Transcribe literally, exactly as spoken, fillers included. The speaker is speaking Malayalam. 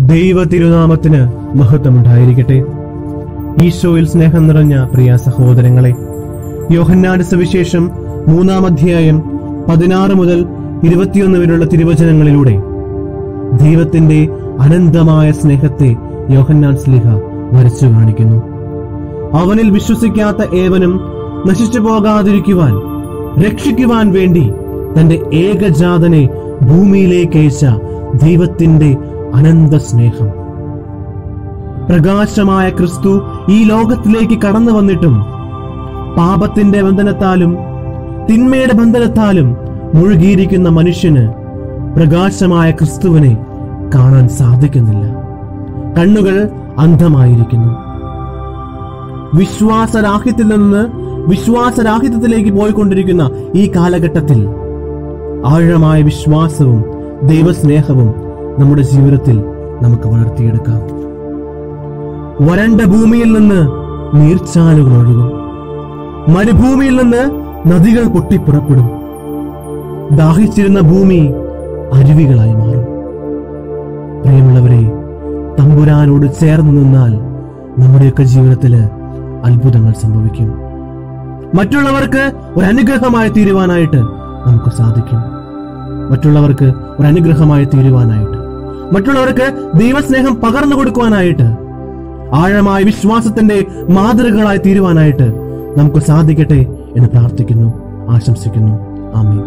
ദൈവ തിരുനാമത്തിന് മഹത്വമുണ്ടായിരിക്കട്ടെ. ഈശോയിൽ സ്നേഹം നിറഞ്ഞ പ്രിയ സഹോദരങ്ങളെ, യോഹന്നാന്റെ സുവിശേഷം മൂന്നാം അധ്യായം പതിനാറ് മുതൽ ഇരുപത്തിയൊന്ന് വരെയുള്ള തിരുവചനങ്ങളിലൂടെ ദൈവത്തിന്റെ അനന്തമായ സ്നേഹത്തെ യോഹന്നാൻ ശ്ലീഹ വരച്ചു കാണിക്കുന്നു. അവനിൽ വിശ്വസിക്കാത്ത ഏവനും നശിച്ചു പോകാതിരിക്കുവാൻ, രക്ഷിക്കുവാൻ വേണ്ടി തന്റെ ഏകജാതനെ ഭൂമിയിലേക്ക് അയച്ച ദൈവത്തിന്റെ അനന്ത സ്നേഹം. പ്രകാശമായ ക്രിസ്തു ഈ ലോകത്തിലേക്ക് കടന്നു വന്നിട്ടും പാപത്തിന്റെ ബന്ധനത്താലും തിന്മയുടെ ബന്ധനത്താലും മുഴുകിയിരിക്കുന്ന മനുഷ്യന് പ്രകാശമായ ക്രിസ്തുവിനെ കാണാൻ സാധിക്കുന്നില്ല. കണ്ണുകൾ അന്ധമായിരിക്കുന്നു. വിശ്വാസരാഹിത്യത്തിൽ നിന്ന് വിശ്വാസരാഹിത്യത്തിലേക്ക് പോയിക്കൊണ്ടിരിക്കുന്ന ഈ കാലഘട്ടത്തിൽ ആഴമായ വിശ്വാസവും ദൈവസ്നേഹവും നമ്മുടെ ജീവിതത്തിൽ നമുക്ക് വളർത്തിയെടുക്കാം. വരണ്ട ഭൂമിയിൽ നിന്ന് നീർച്ചാലുകൾ ഒഴുകും. മരുഭൂമിയിൽ നിന്ന് നദികൾ പൊട്ടിപ്പുറപ്പെടും. ദാഹിച്ചിരുന്ന ഭൂമി അരുവികളായി മാറും. പ്രിയമുള്ളവരെ, തമ്പുരാനോട് ചേർന്ന് നിന്നാൽ നമ്മുടെയൊക്കെ ജീവിതത്തില് അത്ഭുതങ്ങൾ സംഭവിക്കും. മറ്റുള്ളവർക്ക് ഒരു അനുഗ്രഹമായി തീരുവാനായിട്ട് നമുക്ക് സാധിക്കും. മറ്റുള്ളവർക്ക് ഒരു അനുഗ്രഹമായി തീരുവാനായിട്ട്, മറ്റുള്ളവർക്ക് ദൈവസ്നേഹം പകർന്നു കൊടുക്കുവാനായിട്ട്, ആഴമായ വിശ്വാസത്തിന്റെ മാതൃകകളായി തീരുവാനായിട്ട് നമുക്ക് സാധിക്കട്ടെ എന്ന് പ്രാർത്ഥിക്കുന്നു, ആശംസിക്കുന്നു. ആമേൻ.